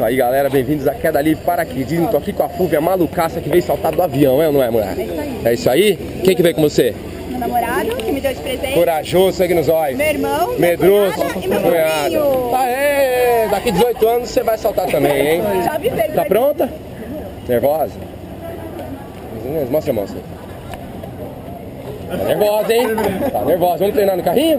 Isso aí, galera, bem-vindos à Queda Livre Paraquedismo. Tô aqui com a Fúvia malucaça que veio saltar do avião, não é, mulher? É isso aí. É isso aí? Quem que veio com você? Meu namorado, que me deu de presente. Corajoso, sangue nos olhos. Meu irmão, medroso e meu cunhado. Aê! Daqui 18 anos você vai saltar também, hein? Já vi ver. Tá pronta? Nervosa? Mostra a mão, assim. Tá nervosa, hein? Tá nervosa. Vamos treinar no carrinho?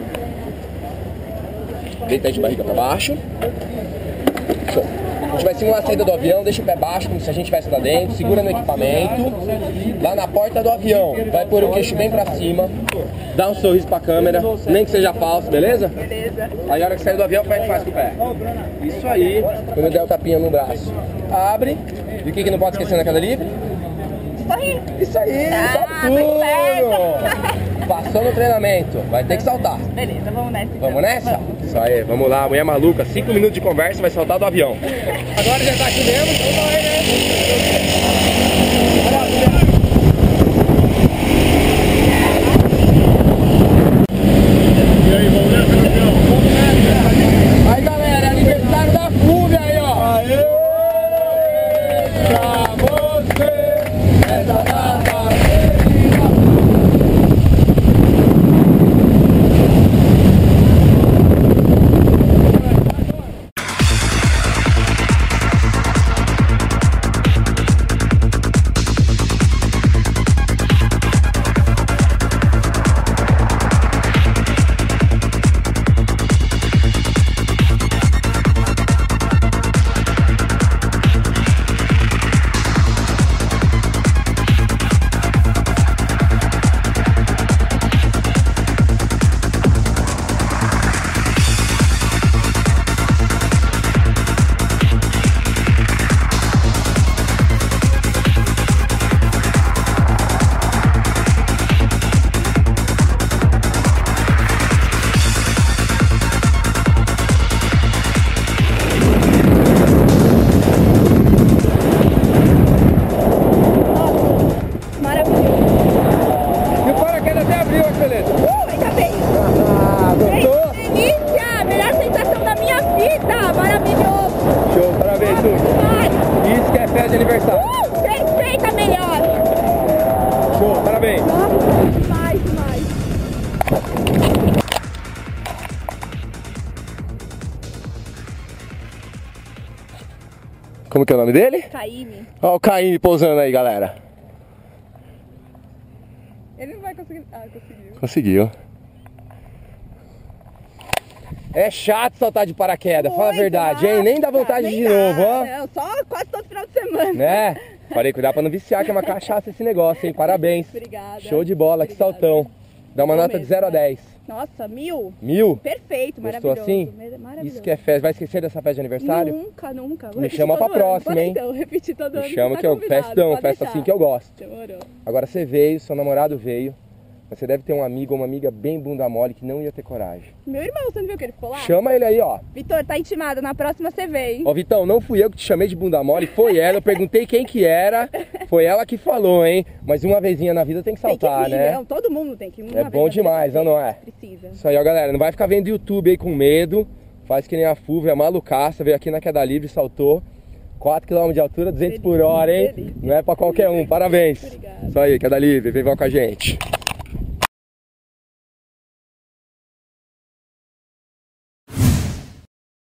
Deita aí de barriga pra baixo. Show. A gente vai simular a saída do avião, deixa o pé baixo, como se a gente estivesse lá dentro, segura no equipamento. Lá na porta do avião, vai pôr o queixo bem pra cima, dá um sorriso pra câmera, nem que seja falso, beleza? Beleza. Aí a hora que sair do avião, como é que faz com o pé? Isso aí, quando der o tapinha no braço. Abre. E o que não pode esquecer na Queda Livre? Sorri. Isso aí, sabe tudo! Passou no treinamento, vai ter que saltar. Beleza, vamos nessa então. Vamos nessa? Isso aí, vamos lá, mulher maluca, 5 minutos de conversa, vai saltar do avião. Agora já tá aqui mesmo, então vai, né? E aí, vamos nessa, campeão? Vamos nessa! Aí, galera, aniversário da Fúvia aí, ó! Aê! Pra você, essa data aniversário. Perfeita, melhor. Show, parabéns. Nossa, demais, demais. Como que é o nome dele? Caíme. Olha o Caíme pousando aí, galera. Ele não vai conseguir. Ah, conseguiu. Conseguiu. É chato saltar de paraquedas, fala a verdade, hein? Nem dá vontade de ir de novo, ó. Não, só quase todo final de semana. Né? Parei, cuidar pra não viciar, que é uma cachaça esse negócio, hein? Parabéns. Obrigada. Show de bola, que saltão. Dá uma nota de 0 a 10. Nossa, 1000. 1000? Perfeito, Gostou maravilhoso. assim? Maravilhoso. Isso que é festa. Vai esquecer dessa festa de aniversário? Nunca, nunca. Vou Me repetir chama pra todo ano. próxima, hein? Então, repetir todo ano. Me chama tá que eu convidado, festão, pode festa deixar. assim que eu gosto. Demorou. Agora você veio, seu namorado veio. Você deve ter um amigo ou uma amiga bem bunda mole que não ia ter coragem. Meu irmão, você não viu que ele ficou lá? Chama ele aí, ó. Vitor, tá intimado. Na próxima você vem. Ó, Vitão, não fui eu que te chamei de bunda mole, foi ela. Eu perguntei quem que era, foi ela que falou, hein? Mas uma vezinha na vida tem que saltar, tem que vir, né? Não, todo mundo tem que ir. É bom demais, não é? Precisa. Isso aí, ó, galera. Não vai ficar vendo YouTube aí com medo. Faz que nem a Fúvia, malucaça. Veio aqui na Queda Livre, saltou. 4 km de altura, 200 por hora, hein? Delícia. Não é pra qualquer um. Parabéns. Obrigada. Isso aí, Queda Livre. Vem com a gente.